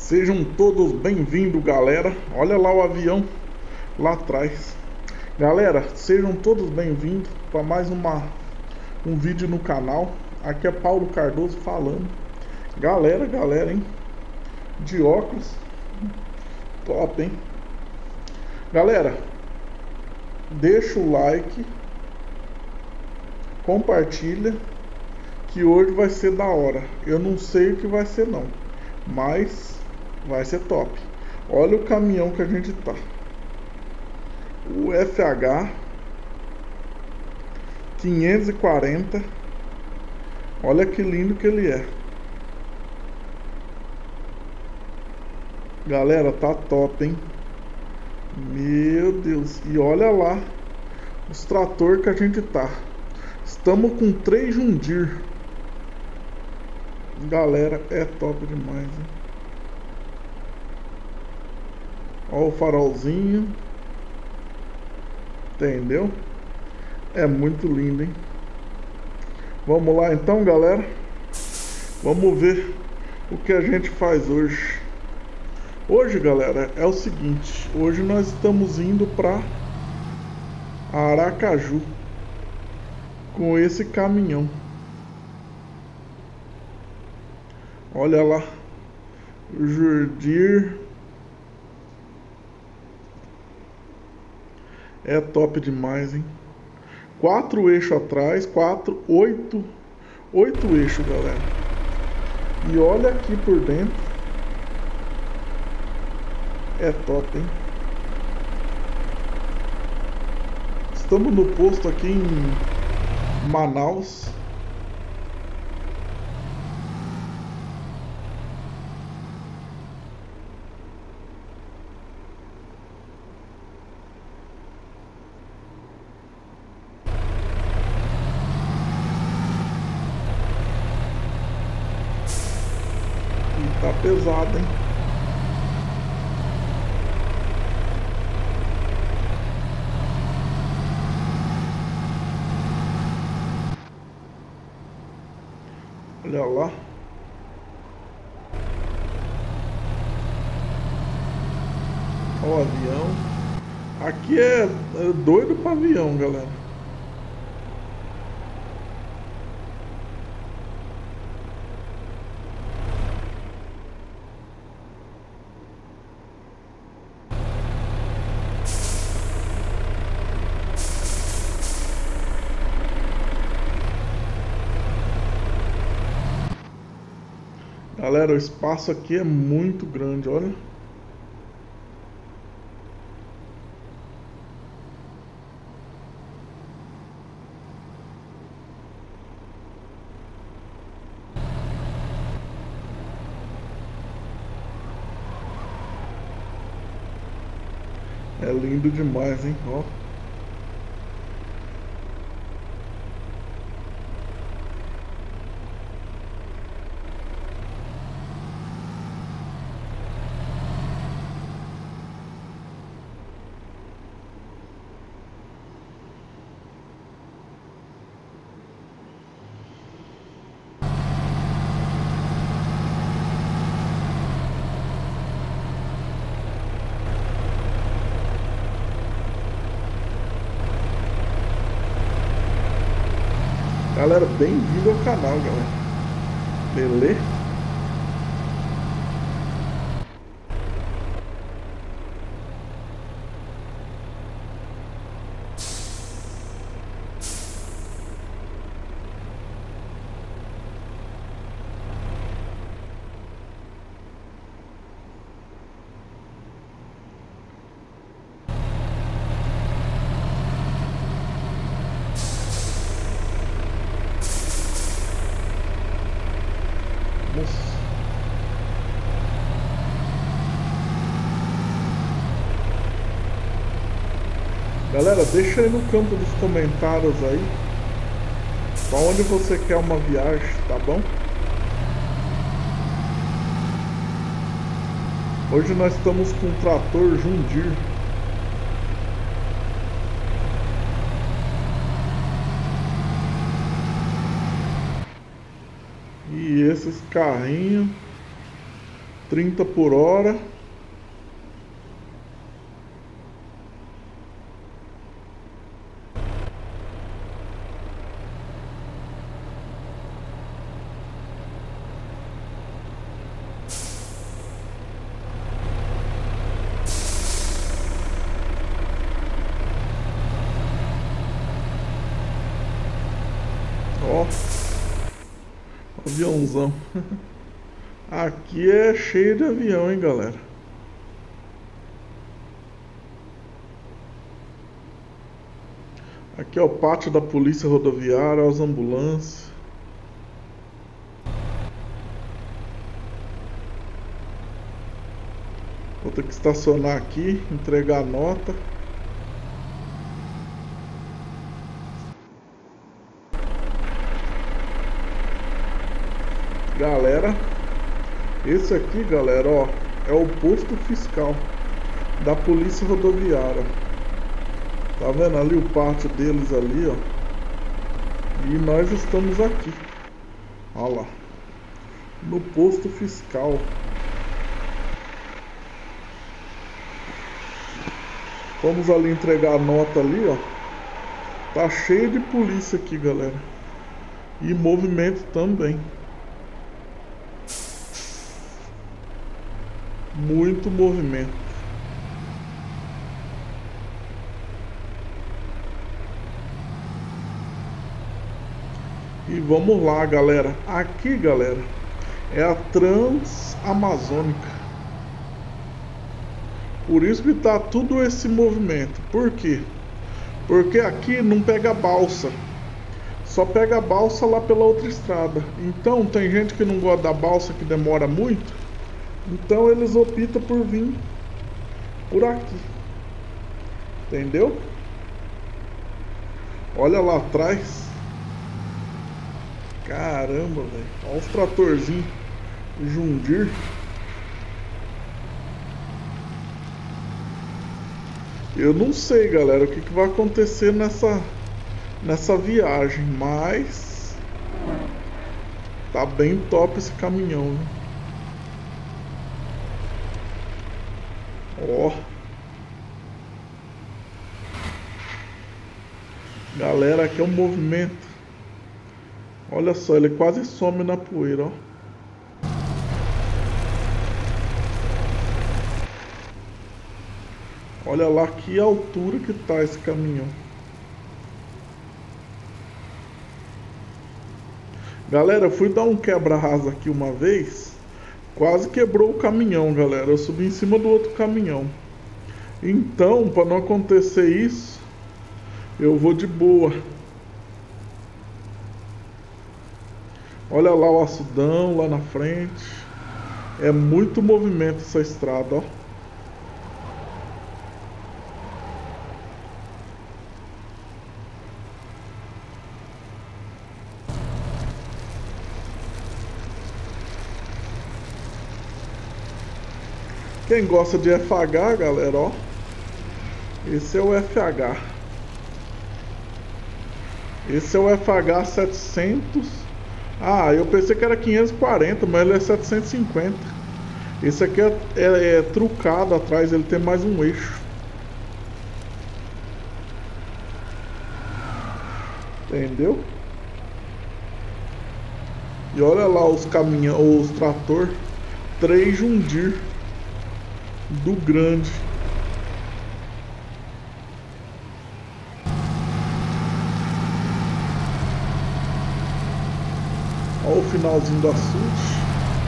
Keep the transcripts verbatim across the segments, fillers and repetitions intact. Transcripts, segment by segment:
Sejam todos bem-vindos, galera. Olha lá o avião lá atrás. Galera, sejam todos bem-vindos para mais uma um vídeo no canal. Aqui é Paulo Cardoso falando. Galera, galera, hein? De óculos. Top, hein? Galera, deixa o like, compartilha, que hoje vai ser da hora. Eu não sei o que vai ser não, mas vai ser top. Olha o caminhão que a gente tá. O F H quinhentos e quarenta. Olha que lindo que ele é. Galera, tá top, hein? Meu Deus. E olha lá os trator que a gente tá. Estamos com três Jundir. Galera, é top demais, hein? Olha o farolzinho. Entendeu? É muito lindo, hein? Vamos lá então, galera. Vamos ver o que a gente faz hoje. Hoje, galera, é o seguinte. Hoje nós estamos indo para Aracaju com esse caminhão. Olha lá, o Jundir é top demais, hein? Quatro eixos atrás, quatro, oito, oito eixos, galera. E olha aqui por dentro, é top, hein? Estamos no posto aqui em Manaus. E tá pesado, hein? Olha lá. Olha o avião. Aqui é, é doido para avião, galera. Galera, o espaço aqui é muito grande, olha. É lindo demais, hein? Ó. Galera, bem-vindo ao canal, galera. Beleza? Galera, deixa aí no campo dos comentários aí pra onde você quer uma viagem, tá bom? Hoje nós estamos com o trator Jundir. E esses carrinhos trinta por hora. Ó, aviãozão. Aqui é cheio de avião, hein, galera. Aqui é o pátio da polícia rodoviária, as ambulâncias. Vou ter que estacionar aqui, entregar a nota. Galera, esse aqui, galera, ó, é o posto fiscal da polícia rodoviária. Tá vendo ali o pátio deles ali, ó? E nós estamos aqui. Olha lá, no posto fiscal. Vamos ali entregar a nota ali, ó. Tá cheio de polícia aqui, galera. E movimento também. Muito movimento. E vamos lá, galera. Aqui, galera, é a Transamazônica. Por isso que tá tudo esse movimento. Por quê? Porque aqui não pega balsa. Só pega balsa lá pela outra estrada. Então tem gente que não gosta da balsa, que demora muito. Então eles optam por vir por aqui. Entendeu? Olha lá atrás. Caramba, velho. Olha os tratorzinhos Jundir. Eu não sei, galera, o que, que vai acontecer nessa nessa viagem, mas tá bem top esse caminhão, né? Ó, galera, aqui é um movimento. Olha só, ele quase some na poeira, ó. Olha lá que altura que tá esse caminhão. Galera, eu fui dar um quebra-rasa aqui uma vez. Quase quebrou o caminhão, galera. Eu subi em cima do outro caminhão. Então, para não acontecer isso, eu vou de boa. Olha lá o açudão lá na frente. É muito movimento essa estrada, ó. Quem gosta de F H, galera, ó. Esse é o F H. Esse é o F H setecentos. Ah, eu pensei que era quinhentos e quarenta, mas ele é setecentos e cinquenta. Esse aqui é, é, é trucado atrás, ele tem mais um eixo. Entendeu? E olha lá os caminhões, os trator, três Jundir do grande. Olha o finalzinho do açude.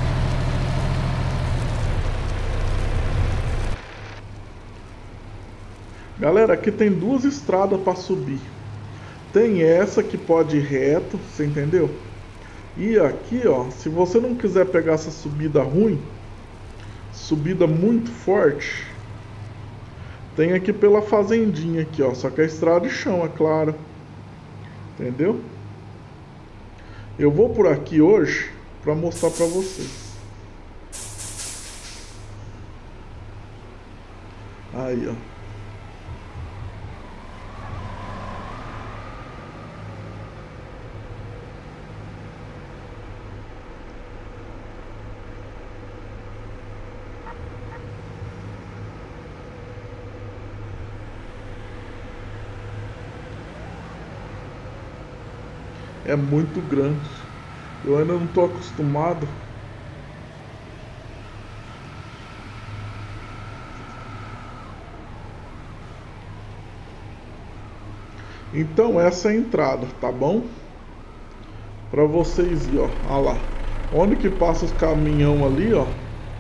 Galera, aqui tem duas estradas para subir. Tem essa que pode ir reto, você entendeu? E aqui, ó, se você não quiser pegar essa subida ruim, subida muito forte, tem aqui pela fazendinha aqui, ó, só que é estrada de chão, é claro. Entendeu? Eu vou por aqui hoje para mostrar para vocês. Aí, ó. é muito grande. Eu ainda não tô acostumado. Então essa é a entrada, tá bom? Pra vocês ir, ó. Olha lá. Onde que passa os caminhão ali, ó.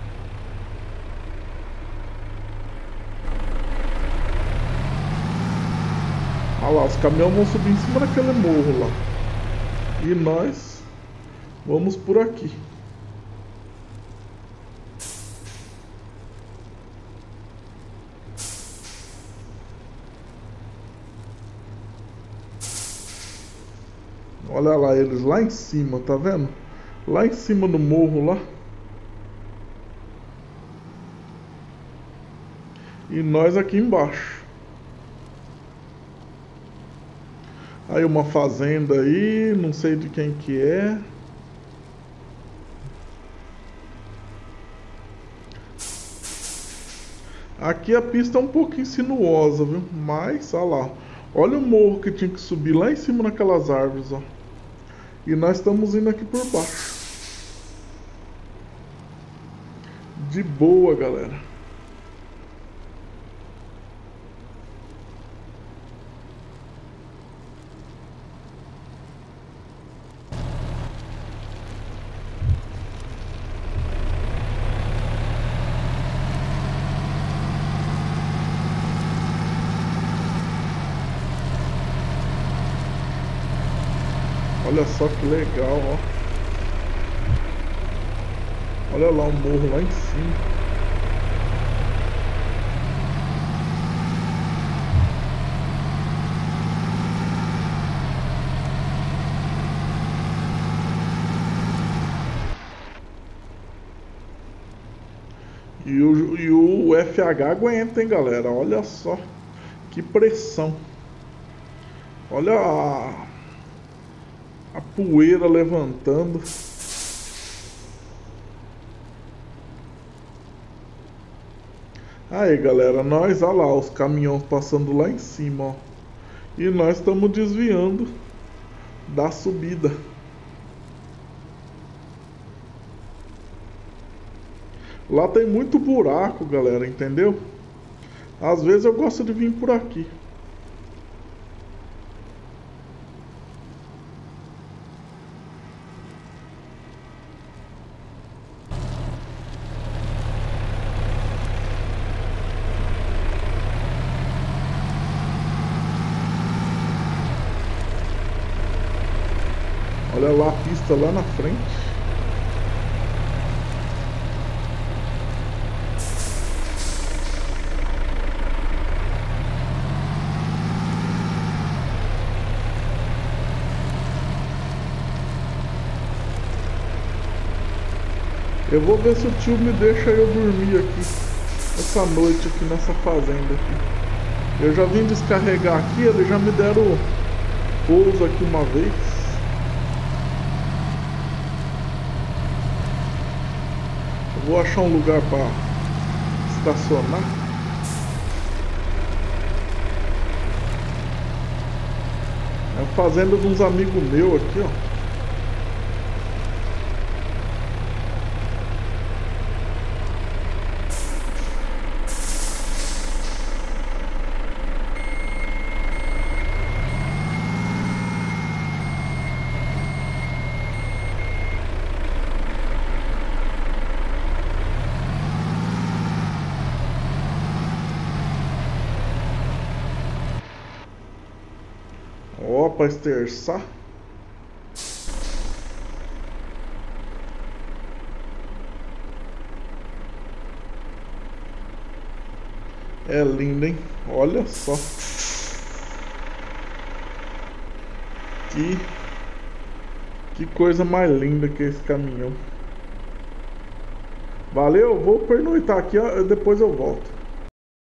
Olha lá, os caminhões vão subir em cima daquele morro lá. E nós vamos por aqui. Olha lá eles lá em cima, tá vendo? Lá em cima do morro lá. E nós aqui embaixo. Aí uma fazenda aí, não sei de quem que é. Aqui a pista é um pouquinho sinuosa, viu? Mas, olha lá. Olha o morro que tinha que subir lá em cima naquelas árvores, ó. E nós estamos indo aqui por baixo. De boa, galera. Olha só que legal, ó. Olha lá o morro lá em cima. E o, e o F H aguenta, hein, galera? Olha só que pressão. Olha a, a poeira levantando. Aí, galera, nós, olha lá, os caminhões passando lá em cima, ó. E nós estamos desviando da subida. Lá tem muito buraco, galera, entendeu? Às vezes eu gosto de vir por aqui. Olha lá a pista lá na frente. Eu vou ver se o tio me deixa eu dormir aqui essa noite aqui nessa fazenda aqui. Eu já vim descarregar aqui, eles já me deram pouso aqui uma vez. Eu vou achar um lugar para estacionar. É a fazenda de uns amigos meus aqui, ó. Ó, pra esterçar. É lindo, hein? Olha só. Que, que coisa mais linda que é esse caminhão. Valeu, vou pernoitar aqui, ó, depois eu volto.